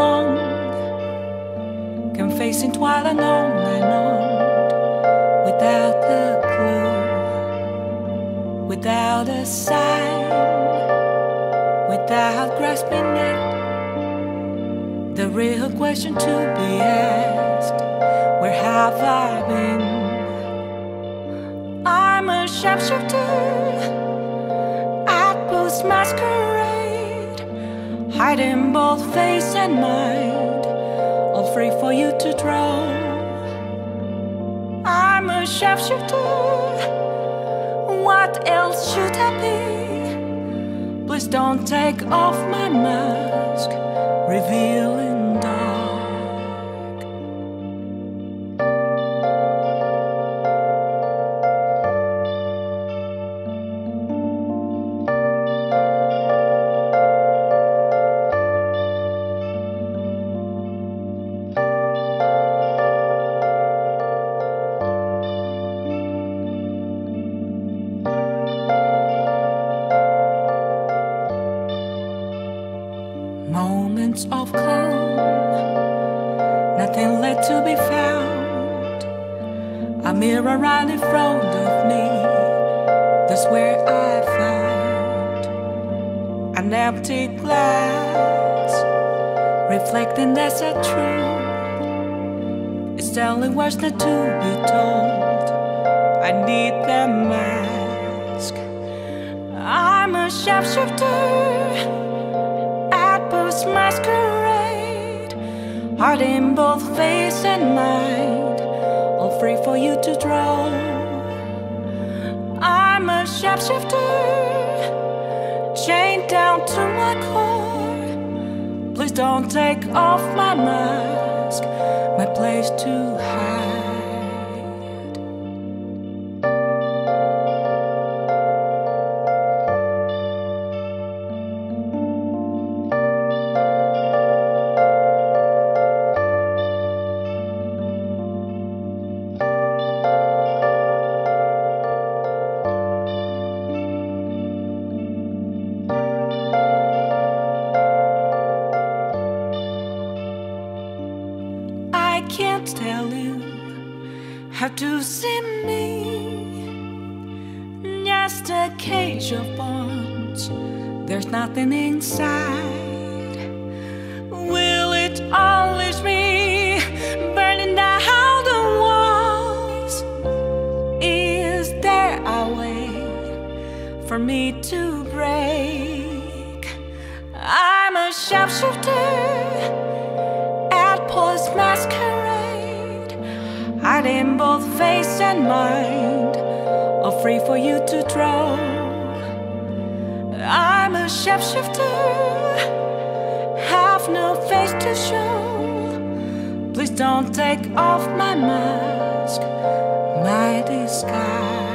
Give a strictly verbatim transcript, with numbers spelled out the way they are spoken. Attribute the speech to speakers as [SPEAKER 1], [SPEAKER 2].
[SPEAKER 1] alone can face it while unknown and on, without a clue, without a sign, without grasping it. The real question to be asked: where have I been? I'm a shapeshifter at Post Masquerade, hiding both face and mind, all free for you to draw. I'm a shapeshifter, what else should I be? Please don't take off my mask, revealing dark. Moments of calm, nothing left to be found. A mirror right in front of me, that's where I find an empty glass, reflecting as a truth. It's telling words not to be told. I need the mask. I'm a shapeshifter, masquerade, heart in both face and mind, all free for you to draw. I'm a shapeshifter, chained down to my core. Please don't take off my mask, my place to hide. I can't tell you how to see me, just a cage of bones, there's nothing inside. Will it always be burning down the walls? Is there a way for me to break? I'm a shapeshifter, Post Masquerade, hiding both face and mind, all free for you to draw. I'm a shapeshifter, have no face to show. Please don't take off my mask, my disguise.